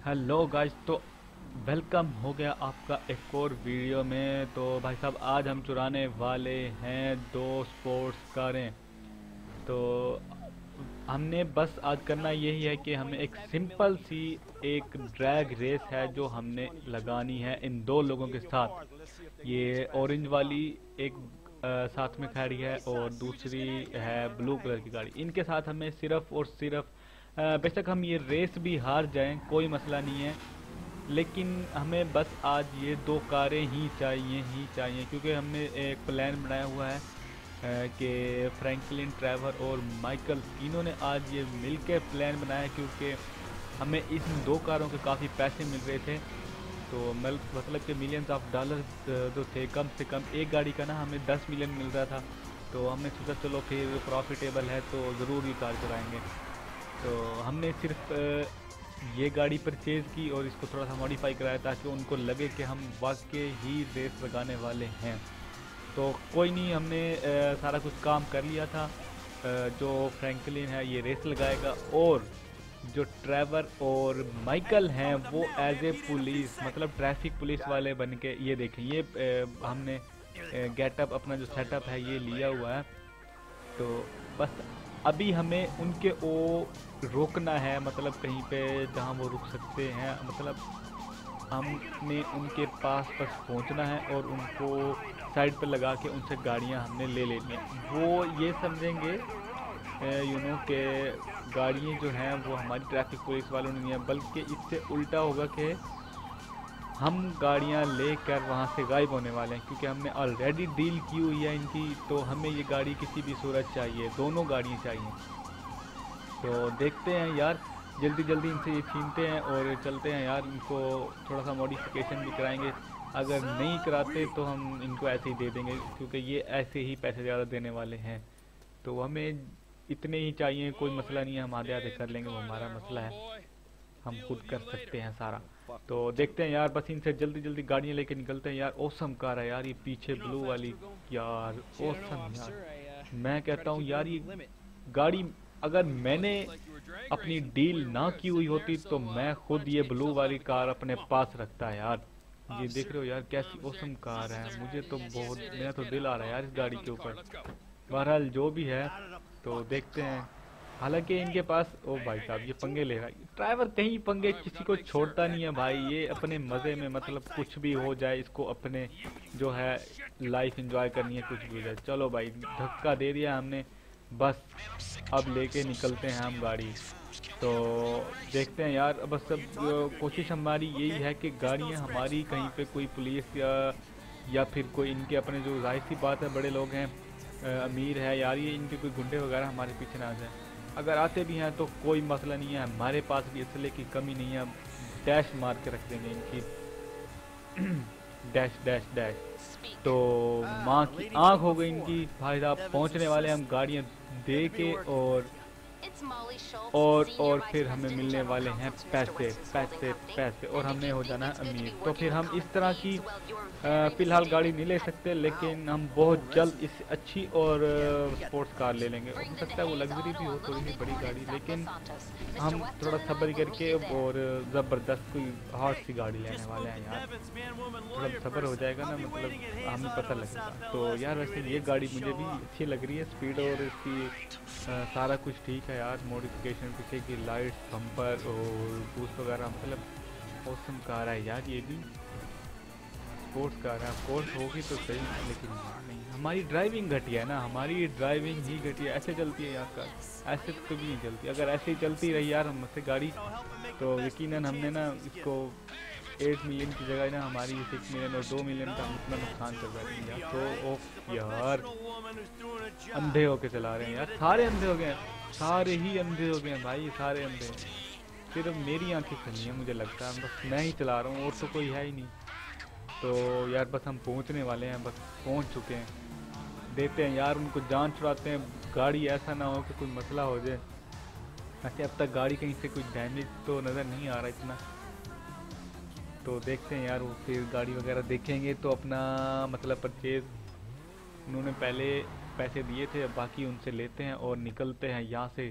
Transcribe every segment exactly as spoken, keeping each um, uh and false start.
Hello guys. तो welcome हो गया आपका एक और वीडियो में। तो भाई साहब आज हम चुराने वाले हैं दो स्पोर्ट्स कारें। तो हमने बस आज करना यही है कि हमें एक सिंपल सी एक ड्रैग रेस है जो हमने लगानी है इन दो लोगों के साथ। ये ऑरेंज वाली एक अ, साथ में खड़ी है और दूसरी है ब्लू कलर की गाड़ी। इनके साथ हमें सिर्फ और सिर्फ अ, बेशक हम ये रेस भी हार जाएं कोई मसला नहीं है, लेकिन हमें बस आज ये दो कारें ही चाहिए ही चाहिए क्योंकि हमने एक प्लान बनाया हुआ है अ, कि फ्रैंकलिन, ट्रेवर और माइकल तीनों ने आज ये मिलकर प्लान बनाया क्योंकि हमें इन दो कारों के काफ़ी पैसे मिल रहे थे। तो मल- मतलब कि मिलियंस ऑफ डॉलर जो थे, कम से कम एक गाड़ी का ना हमें दस मिलियन मिल रहा था। तो हमने सोचा चलो फिर प्रॉफिटेबल है तो ज़रूर ये कार चलाएंगे। तो हमने सिर्फ अ, ये गाड़ी परचेज़ की और इसको थोड़ा सा मॉडिफाई कराया ताकि उनको लगे कि हम वाकई ही रेस लगाने वाले हैं। तो कोई नहीं, हमने अ, सारा कुछ काम कर लिया था। अ, जो फ्रैंकलिन है ये रेस लगाएगा और जो ट्रेवर और माइकल हैं वो एज ए पुलिस मतलब ट्रैफिक पुलिस वाले बन के, ये देखें ये अ, हमने गेटअप अपना जो सेटअप है ये लिया हुआ है। तो बस अभी हमें उनके वो रोकना है, मतलब कहीं पे जहाँ वो रुक सकते हैं, मतलब हमने उनके पास बस पहुंचना है और उनको साइड पर लगा के उनसे गाड़ियां हमने ले लेनी है। वो ये समझेंगे यू नो के गाड़ियाँ जो हैं वो हमारी ट्रैफिक पुलिस वालों ने नहीं है, बल्कि इससे उल्टा होगा कि हम गाड़ियां लेकर वहां से गायब होने वाले हैं क्योंकि हमने ऑलरेडी डील की हुई है इनकी। तो हमें ये गाड़ी किसी भी सूरत चाहिए, दोनों गाड़ियाँ चाहिए। तो देखते हैं यार, जल्दी जल्दी इनसे ये छीनते हैं और चलते हैं यार। इनको थोड़ा सा मॉडिफिकेशन भी कराएंगे, अगर नहीं कराते तो हम इनको ऐसे ही दे देंगे क्योंकि ये ऐसे ही पैसे ज़्यादा देने वाले हैं। तो हमें इतने ही चाहिए, कोई मसला नहीं है, हम आधे आधे कर लेंगे, वो हमारा मसला है, हम खुद कर सकते हैं सारा। तो देखते हैं यार, बस इनसे जल्दी जल्दी गाड़ियाँ लेके निकलते हैं यार। ओसम कार है यार ये पीछे ब्लू वाली, यार ओसम यार। मैं कहता हूँ यार ये गाड़ी अगर मैंने अपनी डील ना की हुई होती तो मैं खुद ये ब्लू वाली कार अपने पास रखता है यार। ये देख रहे हो यार कैसी ओसम कार है, मुझे तो बहुत, मेरा तो दिल आ रहा है यार इस गाड़ी के ऊपर। बहरहाल जो भी है तो देखते हैं। हालांकि इनके पास, ओ भाई साहब ये पंगे ले रहा है ड्राइवर, कहीं पंगे किसी को छोड़ता नहीं है भाई, ये अपने मज़े में मतलब कुछ भी हो जाए, इसको अपने जो है लाइफ एंजॉय करनी है, कुछ भी हो जाए। चलो भाई धक्का दे दिया हमने, बस अब लेके निकलते हैं हम गाड़ी। तो देखते हैं यार, बस सब अ, कोशिश हमारी यही है कि गाड़ियाँ हमारी कहीं पे कोई पुलिस या या फिर कोई इनके अपने, जो जाहिर सी बात है बड़े लोग हैं, अ, अमीर है यार, ये इनके कोई गुंडे वगैरह हमारे पीछे ना आ जाए। अगर आते भी हैं तो कोई मसला नहीं है, हमारे पास भी असले की कमी नहीं है, हम डैश मार के रख देंगे इनकी। Dash dash dash. तो माँ की आंख हो गई इनकी भाई साहब, पहुंचने वाले हम गाड़ियां दे के, और और और फिर हमें मिलने वाले हैं पैसे पैसे पैसे, और हमने हो जाना है अमीर। तो फिर हम इस तरह की अ, फिलहाल गाड़ी नहीं ले सकते, लेकिन हम बहुत जल्द इससे अच्छी और स्पोर्ट्स कार ले लेंगे। हो सकता है वो लग्जरी भी हो, थोड़ी सी बड़ी गाड़ी, लेकिन हम थोड़ा सब्र करके और ज़बरदस्त कोई हॉट सी गाड़ी लेने वाले हैं यार। थोड़ा सब्र हो जाएगा ना, मतलब हमें पता लगेगा। तो यार वैसे ये गाड़ी मुझे भी अच्छी लग रही है, स्पीड और इसकी अ, सारा कुछ ठीक है यार। मॉडिफिकेशन पीछे की लाइट्स, बम्पर और बूस्ट वगैरह, मतलब औसम कार है यार ये भी। स्पोर्ट्स कार है, ऑफकोर्स होगी तो सही, लेकिन नहीं, हमारी ड्राइविंग घटिया है ना, हमारी ड्राइविंग ही घटिया। ऐसे चलती है यार कार, ऐसे तो कभी नहीं चलती। अगर ऐसे ही चलती रही यार हमसे गाड़ी, तो यकीनन हमने ना इसको एट मिलियन की जगह ना हमारी सिक्स मिलियन और दो मिलियन का हम इतना नुकसान कर बैठेंगे यार। तो ओफ यार, अंधे होके चला रहे हैं यार, सारे अंधे हो गए हैं, सारे ही अंधे हो गए हैं भाई, सारे अंधे हैं। सिर्फ मेरी आंखें खुली हैं मुझे लगता है, बस मैं ही चला रहा हूँ और तो कोई है ही नहीं। तो यार बस हम पहुँचने वाले हैं, बस पहुँच चुके हैं। देते हैं यार उनको जान छुड़ाते हैं, गाड़ी ऐसा ना हो कि कोई मसला हो जाए। वैसे अब तक गाड़ी कहीं से कोई डैमेज तो नज़र नहीं आ रहा इतना। तो देखते हैं यार, वो फिर गाड़ी वगैरह देखेंगे तो अपना मतलब परचेज उन्होंने पहले पैसे दिए थे, बाकी उनसे लेते हैं और निकलते हैं यहाँ से।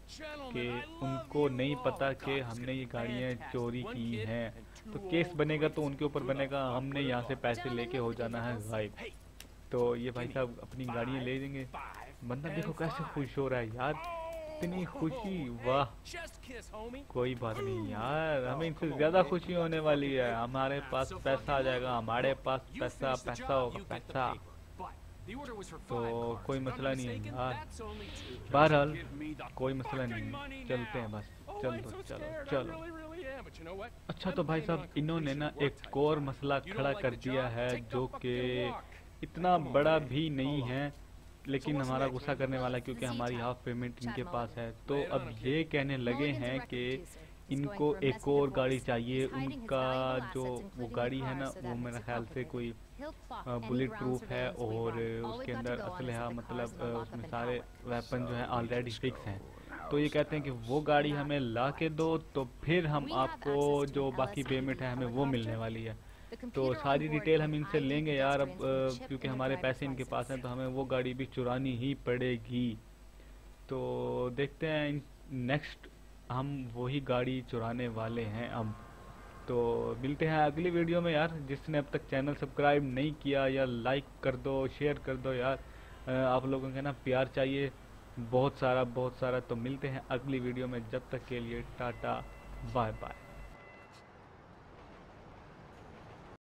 कि उनको नहीं पता कि हमने ये गाड़ियाँ चोरी की हैं, तो केस बनेगा तो उनके ऊपर बनेगा, हमने यहाँ से पैसे लेके हो जाना है गायब। तो ये भाई साहब अपनी गाड़ियाँ ले लेंगे। बंदा देखो कैसे खुश हो रहा है यार, इतनी खुशी, वाह। कोई बात नहीं यार, हमें इनसे ज़्यादा खुशी होने वाली है, हमारे पास पैसा आ जाएगा, हमारे पास पैसा पैसा होगा पैसा। तो कोई मसला नहीं है यार, बहरहाल कोई मसला नहीं है, चलते हैं बस, चलो चलो चलो। अच्छा तो भाई साहब इन्होंने ना एक और मसला खड़ा कर दिया है जो कि इतना बड़ा भी नहीं है, लेकिन हमारा गुस्सा करने वाला है क्योंकि हमारी हाफ पेमेंट इनके पास है। तो अब ये कहने लगे हैं कि इनको एक और गाड़ी चाहिए। उनका जो वो गाड़ी है ना, वो मेरे ख्याल से कोई बुलेट प्रूफ है और उसके अंदर असलहा मतलब उसमें सारे वेपन जो है ऑलरेडी फिक्स हैं। तो ये कहते हैं कि वो गाड़ी हमें ला के दो, तो फिर हम आपको जो बाकी पेमेंट है हमें वो मिलने वाली है। तो सारी डिटेल हम इनसे लेंगे यार, अब क्योंकि हमारे पैसे इनके पास हैं तो हमें वो गाड़ी भी चुरानी ही पड़ेगी। तो देखते हैं नेक्स्ट हम वही गाड़ी चुराने वाले हैं अब। तो मिलते हैं अगली वीडियो में यार। जिसने अब तक चैनल सब्सक्राइब नहीं किया या लाइक कर दो, शेयर कर दो यार, आप लोगों का ना प्यार चाहिए बहुत सारा बहुत सारा। तो मिलते हैं अगली वीडियो में, जब तक के लिए टाटा बाय बाय।